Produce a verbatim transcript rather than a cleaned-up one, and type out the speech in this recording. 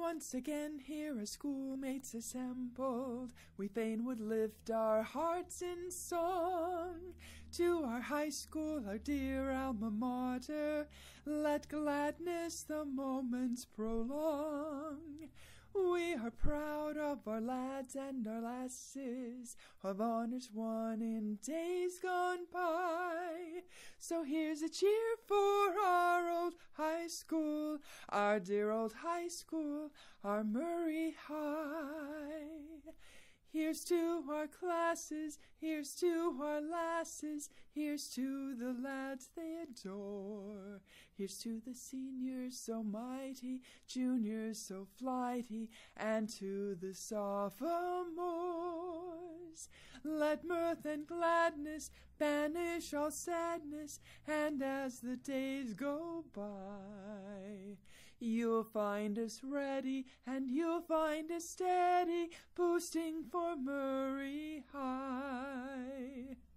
once again here are schoolmates assembled. We fain would lift our hearts in song to our high school, our dear alma mater. Let gladness the moments prolong. We are proud of our lads and our lasses, of honors won in days gone by. So here's a cheer for our old high school, our dear old high school, our Murray High. Here's to our classes, here's to our lasses, here's to the lads they adore. Here's to the seniors so mighty, juniors so flighty, and to the sophomores. Let mirth and gladness banish all sadness, and as the days go by, you'll find us ready, and you'll find us steady, boosting for Murray High.